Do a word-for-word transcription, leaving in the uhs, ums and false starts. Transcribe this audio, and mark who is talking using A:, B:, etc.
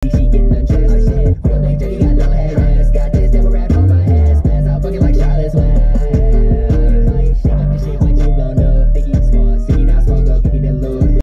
A: she getting the check. Oh shit, real big daddy got